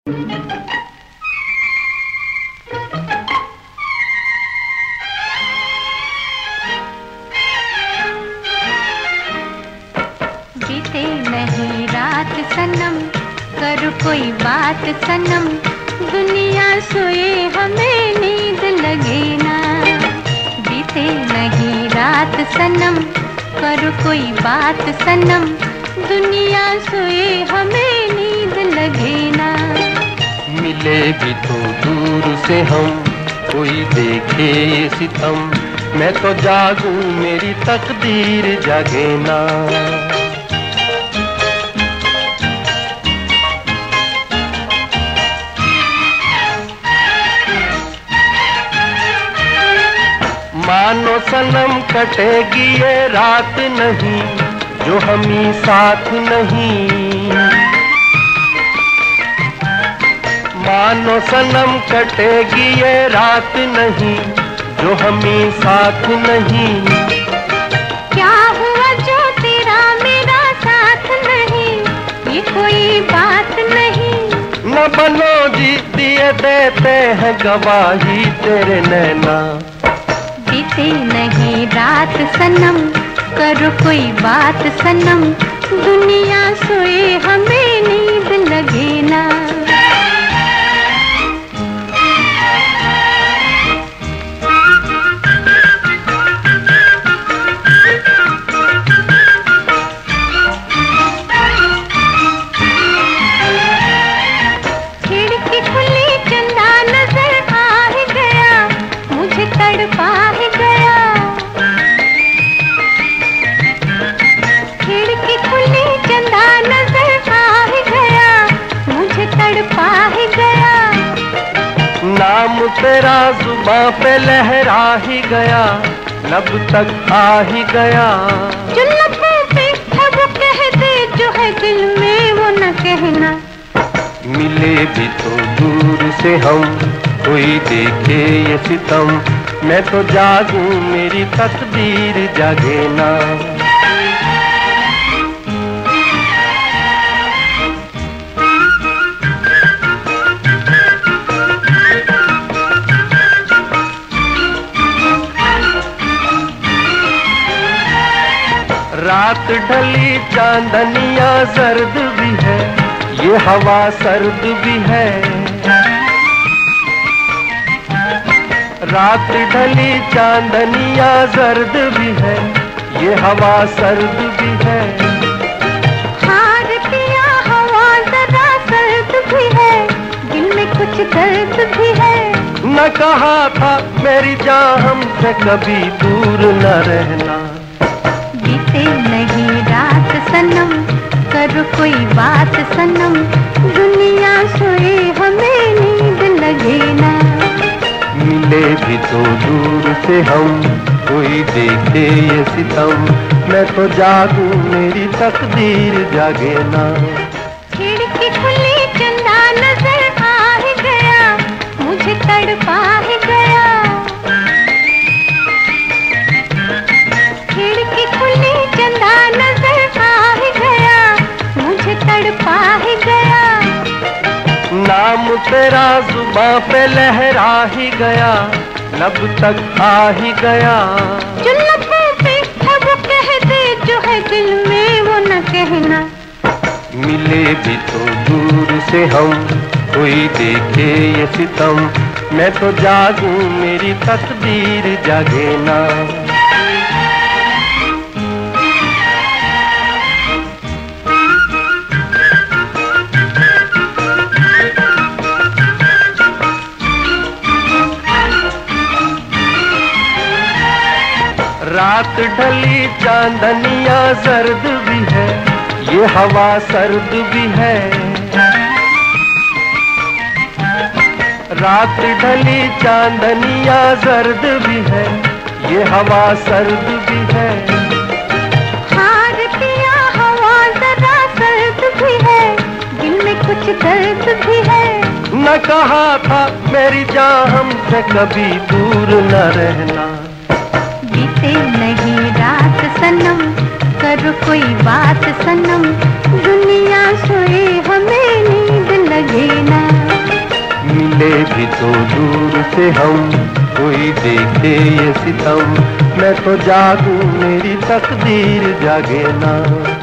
बीते नहीं रात सनम, कर कोई बात सनम, दुनिया सोए हमें नींद लगे ना। बीते नहीं रात सनम, कर कोई बात सनम, दुनिया सोए हमें नींद लगे ना। मिले भी तो दूर से हम, कोई देखे ये सितम, मैं तो जागूं मेरी तकदीर जागे ना। मानो सनम कटेगी ये रात नहीं, जो हमी साथ नहीं। मानो सनम कटेगी ये रात नहीं, जो हमी साथ नहीं। क्या हुआ जो तेरा मेरा साथ नहीं, ये कोई बात नहीं। न बनो जी दिए देते हैं गवाही तेरे नैना। बीते नहीं रात सनम, करो कोई बात सनम, दुनिया सोए हमें नींद लगे ना। खिड़की खुली चंदा नजर आ ही गया, मुझे तड़पा ही गया। खिड़की खुली चंदा नजर आ ही गया, मुझे तड़पा ही गया। नाम तेरा जुबां पे लहरा ही गया, लब तक आ ही गया। जो लबों पे है वो कह दे, जो है दिल में वो न कहना। मिले भी तो दूर से हम, कोई देखे ये सितम, मैं तो जागूं मेरी तकदीर जागे ना। रात ढली चांदनिया जर्द भी है, ये हवा सर्द भी है। रात ढली चांदनिया जर्द भी है, ये हवा सर्द भी है। हार पिया हवा जरा सर्द भी है, दिल में कुछ दर्द भी है। न कहा था मेरी जान हमसे कभी दूर न रहना। बीते नहीं रात सनम, करो कोई बात सनम, दुनिया सोए हमें नींद लगे ना। मिले भी तो दूर से हम, कोई देखे ये सितम, मैं तो जागूं मेरी तकदीर जागे ना। खिड़की खुली चंदा नजर आ ही गया, मुझे तड़पा ही गया। खिड़की खुली चंदा नजर आ ही गया, मुझे तड़पा ही गया। नाम तेरा जुबां पे लहरा ही गया, लब तक आ ही गया। जो लबों पे है वो कह दे, जो है दिल में वो न कहना। मिले भी तो दूर से हम, कोई देखे ये सितम, मैं तो जागूं मेरी तकदीर जागे ना। रात ढली चांदनिया जर्द भी है, ये हवा सर्द भी है। रात ढली चांदनिया जर्द भी है, ये हवा सर्द भी है। हार पिया हवा जरा सर्द भी है, दिल में कुछ दर्द भी है। न कहा था मेरी जान हमसे कभी दूर न रहना। बीते नहीं रात सनम, करो कोई बात सनम, दुनिया सोए हमें नींद लगे ना। तो दूर से हम, कोई देखे ये सितम, मैं तो जागूं मेरी तकदीर जागे ना।